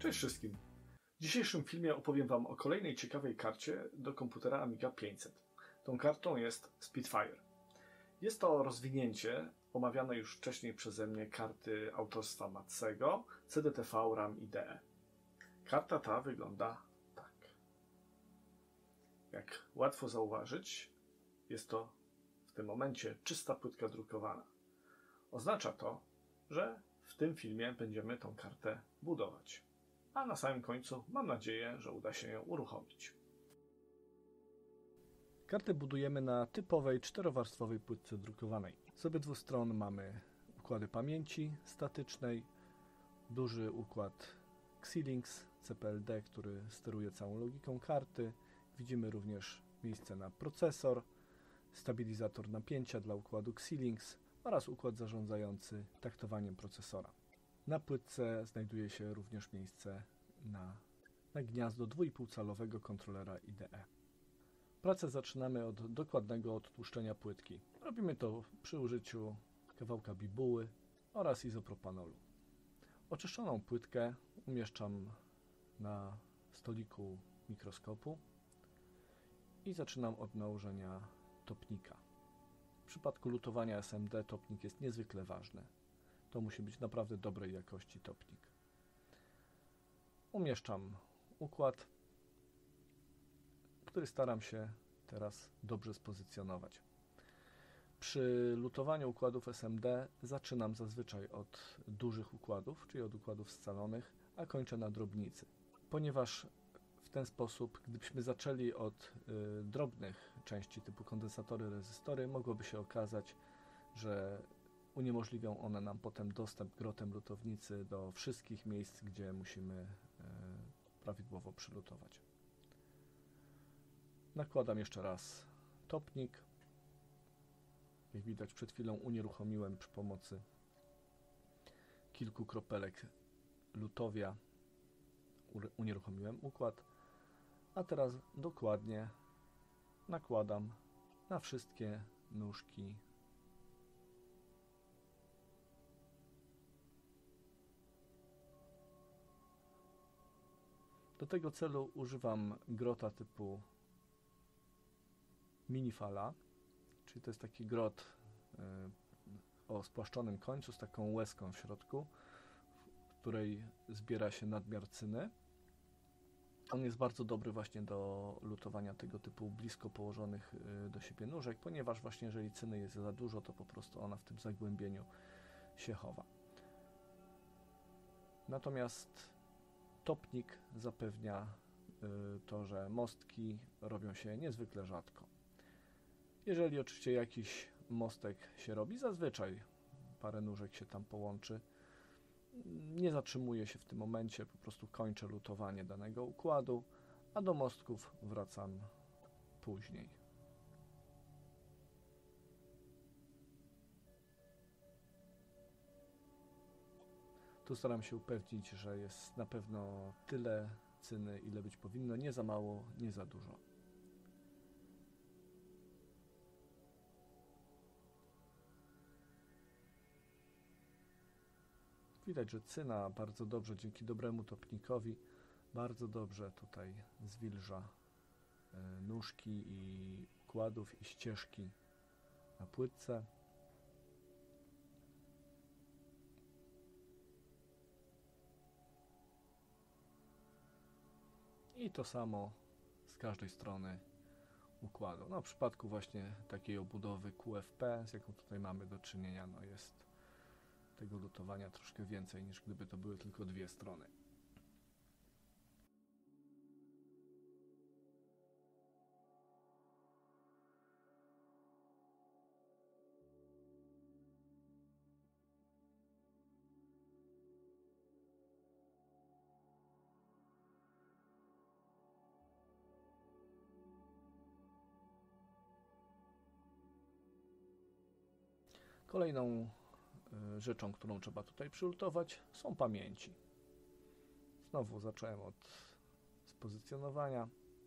Cześć wszystkim! W dzisiejszym filmie opowiem Wam o kolejnej ciekawej karcie do komputera Amiga 500. Tą kartą jest Spitfire. Jest to rozwinięcie omawiane już wcześniej przeze mnie karty autorstwa Matsego CDTV RAM IDE. Karta ta wygląda tak. Jak łatwo zauważyć, jest to w tym momencie czysta płytka drukowana. Oznacza to, że w tym filmie będziemy tą kartę budować. A na samym końcu mam nadzieję, że uda się ją uruchomić. Kartę budujemy na typowej czterowarstwowej płytce drukowanej. Z obydwu stron mamy układy pamięci statycznej, duży układ Xilinx CPLD, który steruje całą logiką karty. Widzimy również miejsce na procesor, stabilizator napięcia dla układu Xilinx oraz układ zarządzający taktowaniem procesora. Na płytce znajduje się również miejsce na gniazdo 2,5-calowego kontrolera IDE. Pracę zaczynamy od dokładnego odtłuszczenia płytki. Robimy to przy użyciu kawałka bibuły oraz izopropanolu. Oczyszczoną płytkę umieszczam na stoliku mikroskopu i zaczynam od nałożenia topnika. W przypadku lutowania SMD topnik jest niezwykle ważny. To musi być naprawdę dobrej jakości topnik. Umieszczam układ, który staram się teraz dobrze spozycjonować. Przy lutowaniu układów SMD zaczynam zazwyczaj od dużych układów, czyli od układów scalonych, a kończę na drobnicy. Ponieważ w ten sposób, gdybyśmy zaczęli od drobnych części typu kondensatory, rezystory, mogłoby się okazać, że uniemożliwią one nam potem dostęp grotem lutownicy do wszystkich miejsc, gdzie musimy prawidłowo przylutować. Nakładam jeszcze raz topnik. Jak widać, przed chwilą unieruchomiłem przy pomocy kilku kropelek lutowia. Unieruchomiłem układ, a teraz dokładnie nakładam na wszystkie nóżki . Do tego celu używam grota typu minifala, czyli to jest taki grot o spłaszczonym końcu z taką łezką w środku, w której zbiera się nadmiar cyny. On jest bardzo dobry właśnie do lutowania tego typu blisko położonych do siebie nóżek, ponieważ właśnie jeżeli cyny jest za dużo, to po prostu ona w tym zagłębieniu się chowa. Natomiast topnik zapewnia to, że mostki robią się niezwykle rzadko. Jeżeli oczywiście jakiś mostek się robi, zazwyczaj parę nóżek się tam połączy, nie zatrzymuję się w tym momencie, po prostu kończę lutowanie danego układu, a do mostków wracam później. Tu staram się upewnić, że jest na pewno tyle cyny, ile być powinno, nie za mało, nie za dużo. Widać, że cyna bardzo dobrze, dzięki dobremu topnikowi, bardzo dobrze tutaj zwilża nóżki i układów i ścieżki na płytce. I to samo z każdej strony układu. No, w przypadku właśnie takiej obudowy QFP, z jaką tutaj mamy do czynienia, no jest tego lutowania troszkę więcej, niż gdyby to były tylko dwie strony. Kolejną rzeczą, którą trzeba tutaj przylutować, są pamięci. Znowu zacząłem od spozycjonowania.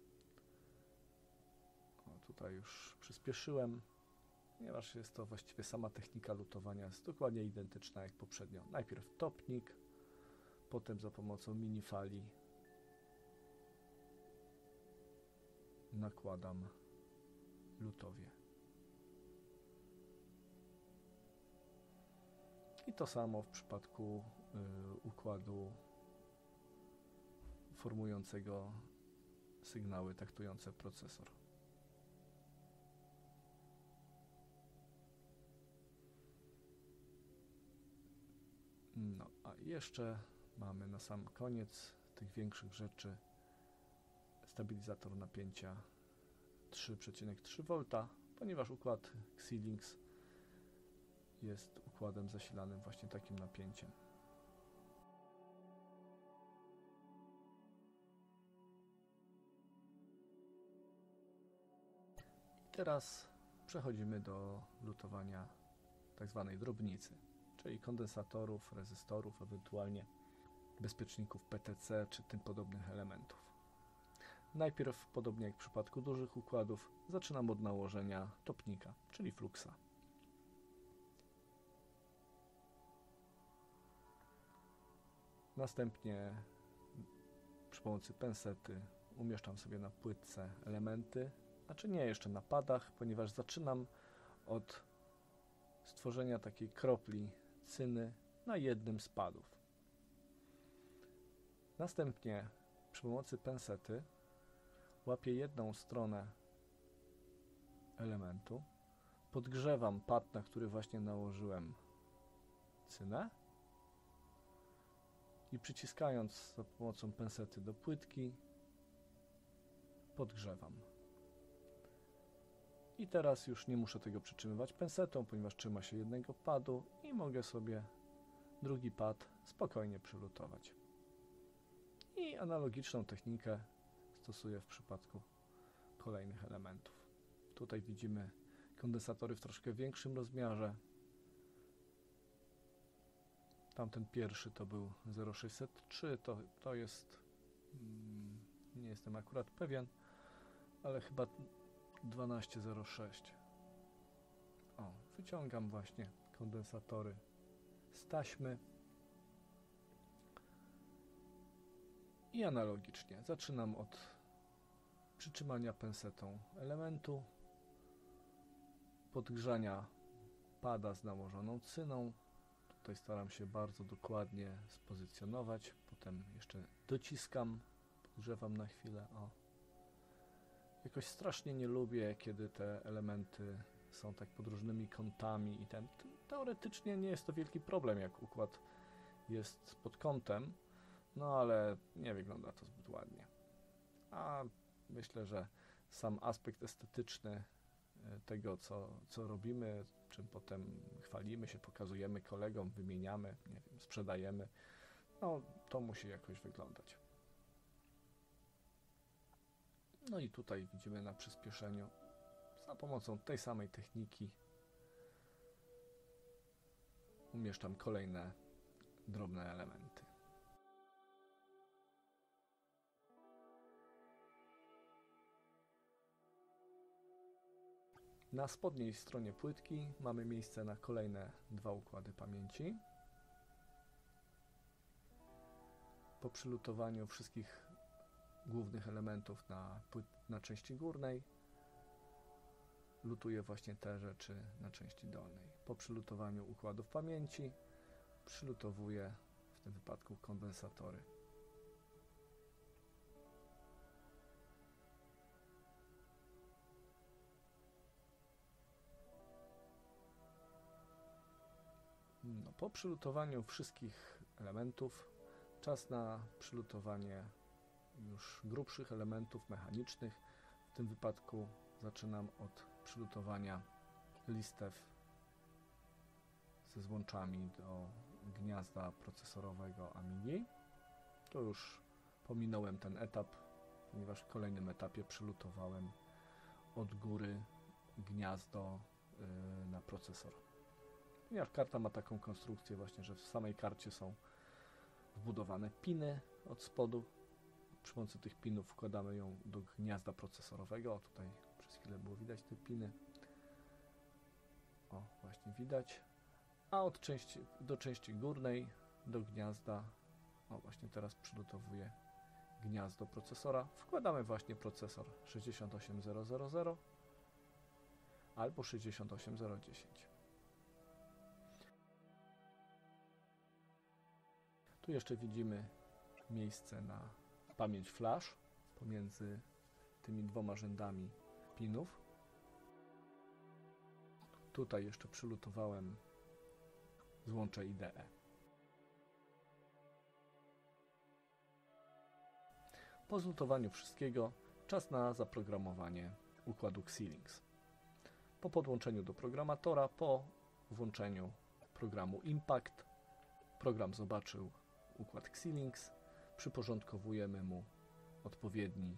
Tutaj już przyspieszyłem, ponieważ jest to właściwie sama technika lutowania, jest dokładnie identyczna jak poprzednio. Najpierw topnik, potem za pomocą minifali nakładam lutowie. I to samo w przypadku układu formującego sygnały taktujące procesor. No, a jeszcze mamy na sam koniec tych większych rzeczy stabilizator napięcia 3,3 V, ponieważ układ Xilinx jest układem zasilanym właśnie takim napięciem. I teraz przechodzimy do lutowania tak zwanej drobnicy, czyli kondensatorów, rezystorów, ewentualnie bezpieczników PTC czy tym podobnych elementów. Najpierw, podobnie jak w przypadku dużych układów, zaczynam od nałożenia topnika, czyli fluxa. Następnie przy pomocy pensety umieszczam sobie na płytce elementy, znaczy nie jeszcze na padach, ponieważ zaczynam od stworzenia takiej kropli cyny na jednym z padów. Następnie przy pomocy pensety łapię jedną stronę elementu, podgrzewam pad, na który właśnie nałożyłem cynę i przyciskając za pomocą pensety do płytki podgrzewam. I teraz już nie muszę tego przytrzymywać pensetą, ponieważ trzyma się jednego padu i mogę sobie drugi pad spokojnie przylutować. I analogiczną technikę stosuję w przypadku kolejnych elementów. Tutaj widzimy kondensatory w troszkę większym rozmiarze. Tamten pierwszy to był 0603, to jest, nie jestem akurat pewien, ale chyba 1206. O, wyciągam właśnie kondensatory z taśmy i analogicznie zaczynam od przytrzymania pensetą elementu, podgrzania pada z nałożoną cyną. Tutaj staram się bardzo dokładnie spozycjonować, potem jeszcze dociskam, podgrzewam na chwilę. O. Jakoś strasznie nie lubię, kiedy te elementy są tak pod różnymi kątami i teoretycznie nie jest to wielki problem, jak układ jest pod kątem, no ale nie wygląda to zbyt ładnie. A myślę, że sam aspekt estetyczny tego, co robimy, czym potem chwalimy się, pokazujemy kolegom, wymieniamy, nie wiem, sprzedajemy, no to musi jakoś wyglądać. No i tutaj widzimy na przyspieszeniu za pomocą tej samej techniki umieszczam kolejne drobne elementy. Na spodniej stronie płytki mamy miejsce na kolejne dwa układy pamięci. Po przylutowaniu wszystkich głównych elementów na części górnej lutuję właśnie te rzeczy na części dolnej. Po przylutowaniu układów pamięci przylutowuję w tym wypadku kondensatory. No, po przylutowaniu wszystkich elementów czas na przylutowanie już grubszych elementów mechanicznych. W tym wypadku zaczynam od przylutowania listew ze złączami do gniazda procesorowego Amigi. To już pominąłem ten etap, ponieważ w kolejnym etapie przylutowałem od góry gniazdo na procesor. Ponieważ karta ma taką konstrukcję właśnie, że w samej karcie są wbudowane piny od spodu. Przy pomocy tych pinów wkładamy ją do gniazda procesorowego. O, tutaj przez chwilę było widać te piny. O, właśnie widać. A do części górnej, do gniazda O, właśnie teraz przygotowuję gniazdo procesora. Wkładamy właśnie procesor 68000 albo 68010. Tu jeszcze widzimy miejsce na pamięć flash pomiędzy tymi dwoma rzędami pinów. Tutaj jeszcze przylutowałem złącze IDE. Po zlutowaniu wszystkiego czas na zaprogramowanie układu Xilinx. Po podłączeniu do programatora, po włączeniu programu Impact, program zobaczył układ Xilinx, przyporządkowujemy mu odpowiedni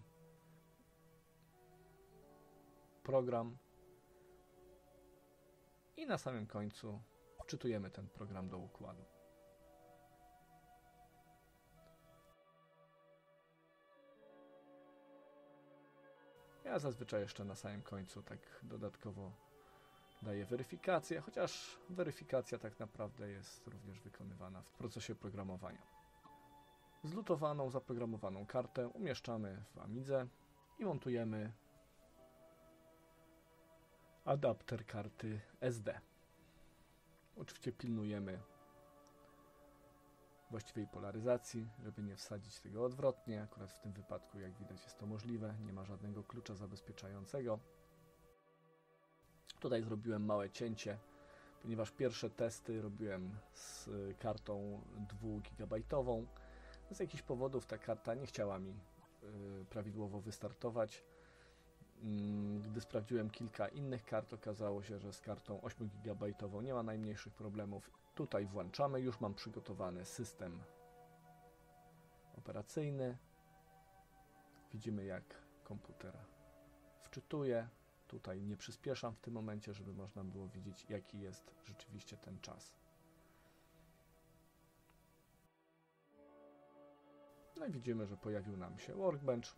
program i na samym końcu wczytujemy ten program do układu. Ja zazwyczaj jeszcze na samym końcu tak dodatkowo daję weryfikację, chociaż weryfikacja tak naprawdę jest również wykonywana w procesie programowania. Zlutowaną, zaprogramowaną kartę umieszczamy w Amidze i montujemy adapter karty SD. Oczywiście pilnujemy właściwej polaryzacji, żeby nie wsadzić tego odwrotnie. Akurat w tym wypadku, jak widać, jest to możliwe. Nie ma żadnego klucza zabezpieczającego. Tutaj zrobiłem małe cięcie, ponieważ pierwsze testy robiłem z kartą 2 GB. Z jakichś powodów ta karta nie chciała mi prawidłowo wystartować. Gdy sprawdziłem kilka innych kart, okazało się, że z kartą 8 GB nie ma najmniejszych problemów. Tutaj włączamy, już mam przygotowany system operacyjny. Widzimy, jak komputer wczytuje. Tutaj nie przyspieszam w tym momencie, żeby można było widzieć, jaki jest rzeczywiście ten czas. No i widzimy, że pojawił nam się Workbench.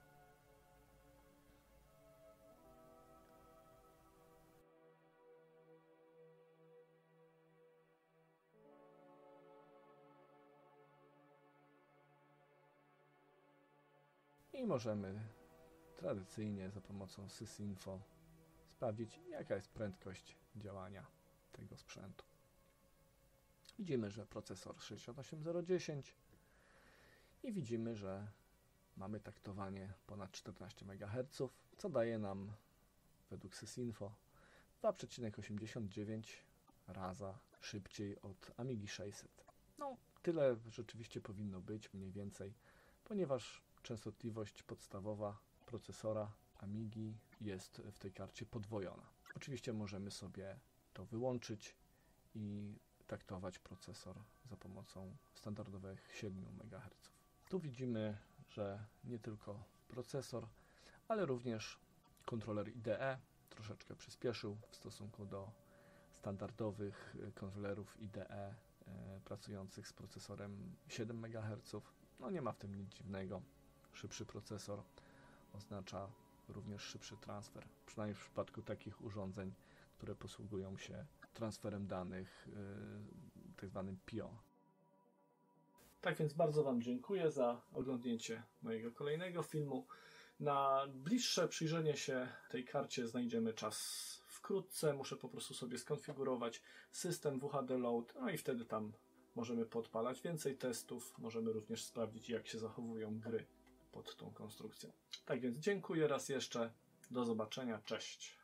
I możemy tradycyjnie za pomocą sysinfo sprawdzić, jaka jest prędkość działania tego sprzętu. Widzimy, że procesor 68010 i widzimy, że mamy taktowanie ponad 14 MHz, co daje nam według sysinfo 2,89 raza szybciej od Amigi 600. No, tyle rzeczywiście powinno być, mniej więcej, ponieważ częstotliwość podstawowa procesora Amigi jest w tej karcie podwojona. Oczywiście możemy sobie to wyłączyć i taktować procesor za pomocą standardowych 7 MHz. Tu widzimy, że nie tylko procesor, ale również kontroler IDE troszeczkę przyspieszył w stosunku do standardowych kontrolerów IDE pracujących z procesorem 7 MHz. No nie ma w tym nic dziwnego. Szybszy procesor oznacza również szybszy transfer, przynajmniej w przypadku takich urządzeń, które posługują się transferem danych, tak zwanym PIO. Tak więc bardzo Wam dziękuję za oglądnięcie mojego kolejnego filmu. Na bliższe przyjrzenie się tej karcie znajdziemy czas wkrótce. Muszę po prostu sobie skonfigurować system WHD Load, no i wtedy tam możemy podpalać więcej testów. Możemy również sprawdzić, jak się zachowują gry pod tą konstrukcją. Tak więc dziękuję raz jeszcze. Do zobaczenia. Cześć.